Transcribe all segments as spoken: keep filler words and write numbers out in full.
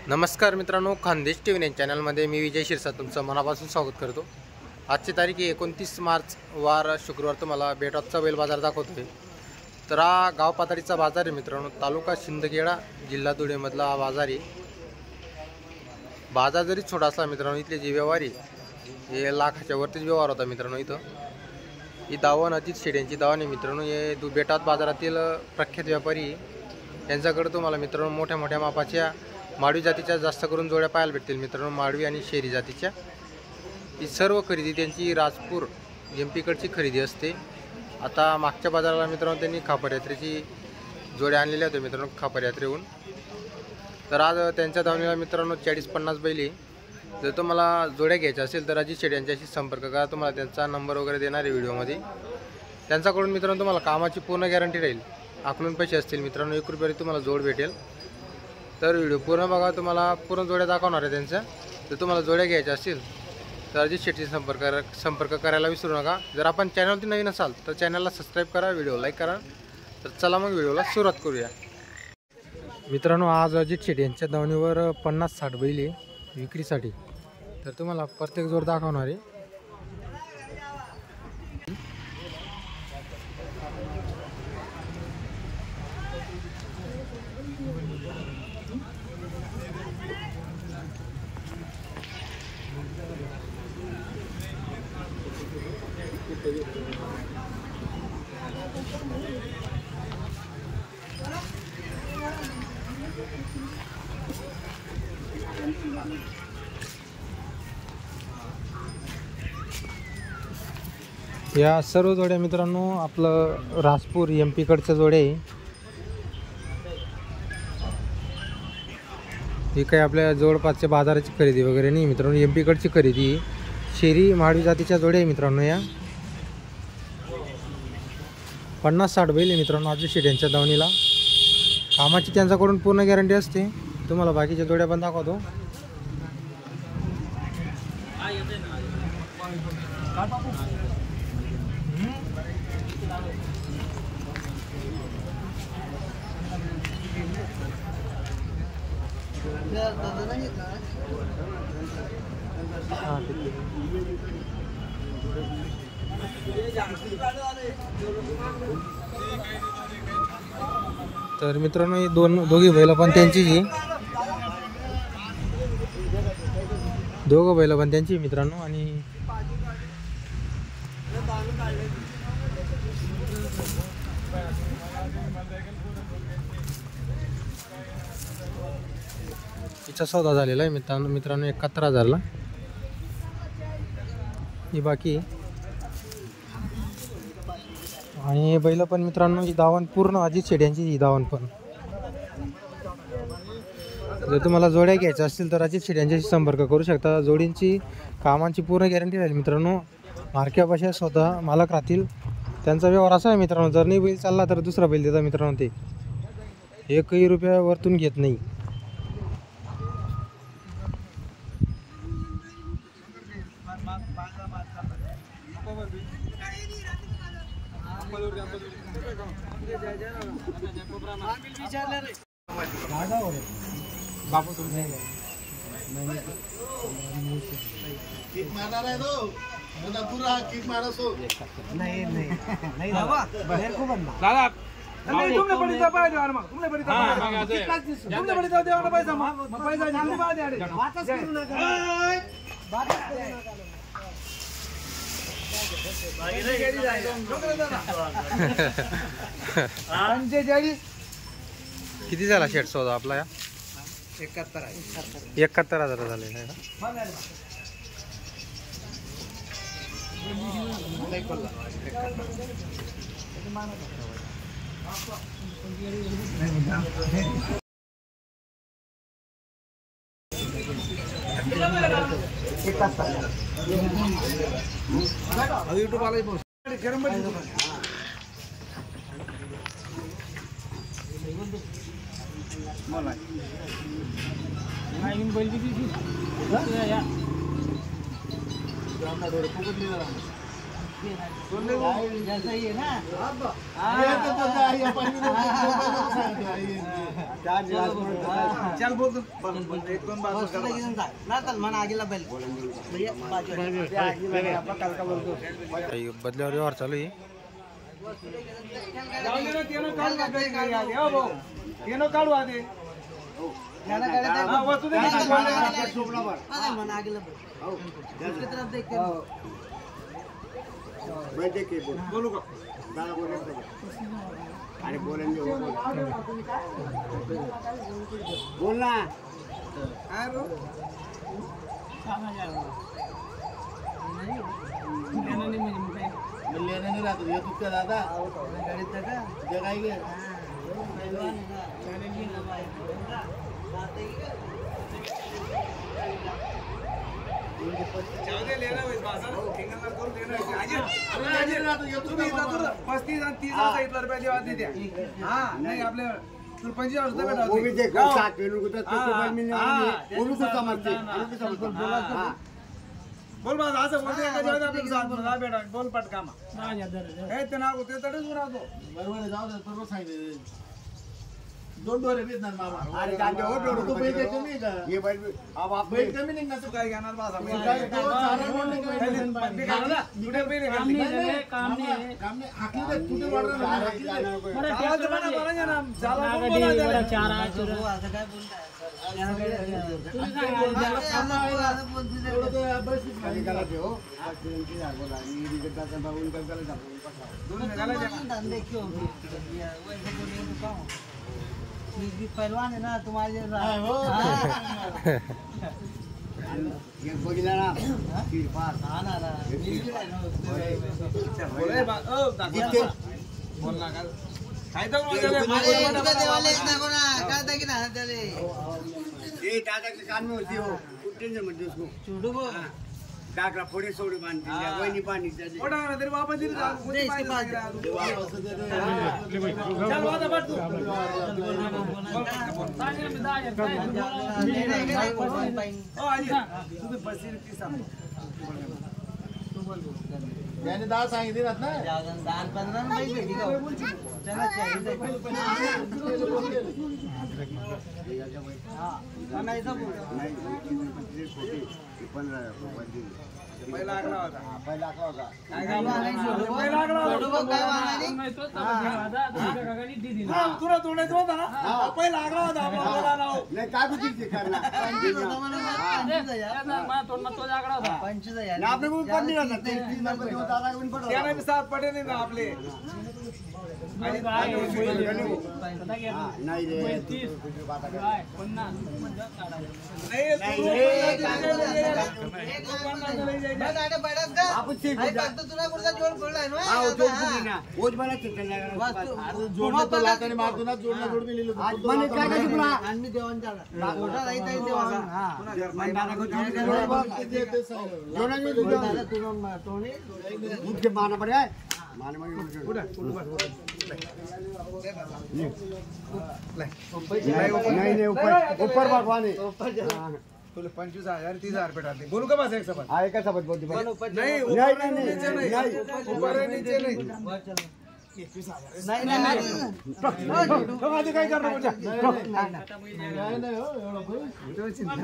नमस्कार मित्रांनो, Khandesh T V चॅनलमध्ये मी विजय शिरसा तुमचं मनापासून स्वागत करतो। आजची तारीख आहे एकोणतीस मार्च, वार शुक्रवार। तुम्हाला बेटॉपचा बैल बाजार दाखवतोय। तर हा गाव पातळीचा बाजार आहे मित्रांनो, तालुका शिंदखेडा, जिल्हा धुळेमधला हा बाजार आहे। बाजार जरी छोटा असला मित्रांनो, इथले जे व्यवहारी हे लाखाच्या वरतीच व्यवहार होता मित्रांनो। इथं ही दावण अजित शेड यांची दावण आहे मित्रांनो। हे दु बेटात बाजारातील प्रख्यात व्यापारी, त्यांच्याकडे तुम्हाला मित्रांनो मोठ्या मोठ्या मापाच्या माडवी जातीच्या जास्त करून जोड्या पाहायला भेटतील मित्रांनो। माडवी आणि शेरी जातीच्या ही सर्व खरेदी त्यांची राजपूर एम पीकडची खरेदी असते। आता मागच्या बाजाराला मित्रांनो त्यांनी खापर यात्रेची जोड्या आणलेल्या होत्या मित्रांनो, खापर यात्रेहून। तर आज त्यांच्या दावणीला मित्रांनो चाळीस पन्नास बैली। जर तुम्हाला जोड्या घ्यायच्या असेल तर अजित शेड यांच्याशी संपर्क करा। तुम्हाला त्यांचा नंबर वगैरे देणार आहे व्हिडिओमध्ये। त्यांच्याकडून मित्रांनो तुम्हाला कामाची पूर्ण गॅरंटी राहील। आकलून पैसे असतील मित्रांनो, एक रुपयाने तुम्हाला जोड भेटेल। तर व्हिडिओ पूर्ण बघा, तुम्हाला पूर्ण जोड्या दाखवणार आहे त्यांच्या। जर तुम्हाला जोड्या घ्यायच्या असतील तर अजित शेटशी संपर्क संपर्क करायला विसरू नका। जर आपण चॅनलवरती नवीन असाल तर चॅनलला सबस्क्राईब करा, व्हिडिओ लाईक करा। तर चला मग व्हिडिओला सुरुवात करूया मित्रांनो। आज अजित शेट यांच्या दावणीवर पन्नास साठ बैल विक्रीसाठी। तर तुम्हाला प्रत्येक जोड दाखवणार आहे। या सर्व जोड्या मित्रांनो आपलं राजपूर एम पीकडच्या जोड्या आहे। ही काही आपल्या जवळपासच्या बाजाराची खरेदी वगैरे नाही मित्रांनो, एम पीकडची खरेदी। शेरी माडवी जातीच्या जोड्या आहे मित्रांनो। या पन्नास साठ बैल आहे मित्रांनो अजित शेट यांच्या दावणीला। कामाची त्यांच्याकडून पूर्ण गॅरंटी असते। तुम्हाला बाकीच्या जोड्या पण दाखवतो। तर मित्रांनो ही दोन दोघी बैल पण त्यांचीच आहे, दोघं बैल पण त्यांची मित्रांनो। आणि तिचा सौदा झालेला आहे मित्रांनो मित्रांनो एकाहत्तर हजारला ही बाकी। आणि बैल पण मित्रांनो ही दावण पूर्ण अजित शेट यांची ही दावण पण। जर तुम्हाला जोड्या घ्यायच्या असतील तर अजित शेट यांच्याशी संपर्क करू शकता। जोडींची कामांची पूर्ण गॅरंटी राहील मित्रांनो। मार्क्यापाशी स्वतः मालक राहतील। त्यांचा व्यवहार असा आहे मित्रांनो, जर नाही बैल चालला तर दुसरा बैल देतात मित्रांनो। ते एकही रुपया वरतून घेत नाही। बापू तुम नहीं किक मारा रहे दो मुझे पूरा किक मारा सो नहीं नहीं नहीं बाबा मेरे को बनना दादा नहीं तुमने बड़ी दबा दे आरमा तुमने बड़ी दबा तुमने बड़ी दबा दे आना पैसा म पैसा जल्दी बात यार वापस करू नका बात करू नका बाकी नाही गेली जायला पंचेचाळीस किती झाला शेट सौदा आपला? या एकाहत्तर आहे एकाहत्तर हजार झाले आहे का? यूट्यूब वाला बोला नाही बैल किती या जैसा ही है ना चल बोल एक दोन बार ना चल मन आगेला बैल बदल्यावर व्यवहार चालू आहे. काढू आधी मन आगेला तरफ देख बोलू का अरे बोलेंगे बोलना लेना नहीं रहा तो ये तुझका दादा जगाएंगे पस्तीस आणि तीस सांगितलं रुपये जेव्हा द्या हा नाही आपल्या पंचवीस हजार रुपये भेटा बोल बस असं बोलते का जेव्हा आपल्याला सात बोला भेटा बोल पटका हे ते नाव ते तडेच राहतो बरोबर जाऊ दे बरोबर सांगितले दोन डोरे भेटणार मामा अरे गांडे हो डोरे तू बैल देतो मी का ये बैल अब आप बैल कमी नाही ना तू काय घेणार बासा मी काय तो चारा रोड नाही ना जुडे बैल काम नाही काम नाही काम नाही हाकली दे तुझे वाडर ना मला चाला जमाना बरा ना चाला बोला जरा चारा चुरा असं काय बोलताय तुम्ही सांगा काम आहे एवढं तो अभ्यास नाही करायचे हो ऍक्सिडेंटची बोला मी रिजेक्ट करता बाबून काय करायचं दोन निघाला धंदे क्यों वैसे बोलेंगे तो काम भी पहलवान है ना तुम्हारे जैसा ये बगिला ना तीर पार आना ना बोले बा ओ बोलना का काय तो बोलले देवाले नको ना काय ता की ना त्याले ए दादाचे कान में होती हो टेंशन मत दे उसको छोड़ो वो डाकरा फोड़े सोड़ी बांधती है वही नहीं पानी चाहिए फोड़ा ना तेरे वापस दे मुझे पास वापस दे दे चल वादा बैठ तू ताने में दा यार ओ आजी तू भी बस ती सांग याने दहा सांगितले ना दहा पंधरा नाही भेटी का चला चाहिए हां नाही तर नाही पंधरा पहिला आकडा होता पहिला आकडा होता काय पहिला आकडा होता काय वाला नाही तो दादा काकानी दी दिला तुला तोडायचं होता ना पहिला आकडा होता आपल्याला नाव नाही काय कुठे करणार पंचवीस होता मला मला तोड मत तो आकडा होता पंचवीस आहे ना आपले कोण पडली ना तेहतीस नंबर होता दादा कोण पडला त्याने भी साथ पडे नाही ना आपले आणि काय पता क्या नाही रे तीस काय पन्नास नाही दादा बडस का आपण सीट फक्त तुला कुठचा जोड पडलाय ना हा जोड पडली ना ओज मला चिकन जोडला तो लाताने मारतो ना जोडला जोड मी लिहिलो મને काय काय तुला आणि देवान झाला मोठा राहीत आहे देवान हा मन दादा को जोड जोडा मी दादा तुला तोने मुझे मारना पड़े मारने में उड़ा उड़ा नहीं नहीं ऊपर ऊपर भगवान है ऊपर तुला पंचवीस हजार तीस हजार पेटा दे बोलू का बस एक शब्द हा एक शब्द बोलते नहीं नहीं नहीं नहीं ऊपर है नीचे नहीं नहीं नहीं तो आधी काय करणार बोल नाही नाही हो एवढं चिंता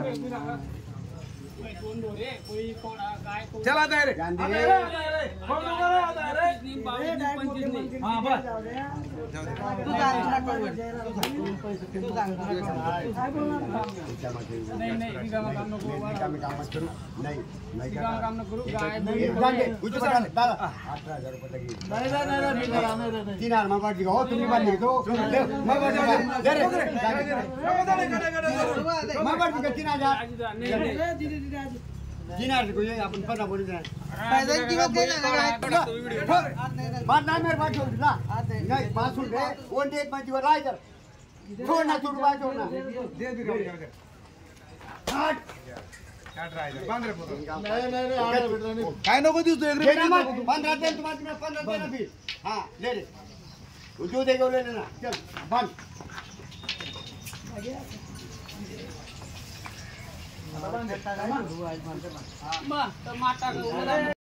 चला आता रे गांधी फोन करा आता रे पंचवीस नाही हां बस तू सांग तू सांग नाही नाही मी काम काम नको काम काम करू नाही नाही काम काम नको करू गाय गांधी कुछ पडा दादा अठरा हजार रुपये लगी नाही नाही नाही तीन हजार मार पाठी हो तुम्ही बांधली तो मग बाजा दे रे मग बाटी का तीन हजार जिनार को ये अपन पता बोल रहे हैं पैसा की बात देना बात ना मेरे बात छोड़ ला नहीं बात सुन रे वन डेट में जीवा ला इधर छोड़ना छोड़ बात छोड़ना दे दे हट काट रहा है बांध रे नहीं नहीं नहीं आ नहीं काय नको दिस दो एक रे पंद्रह दिन तुम्हारे पंद्रह दिन अभी हां ले ले जो देगा ले लेना चल बंद माता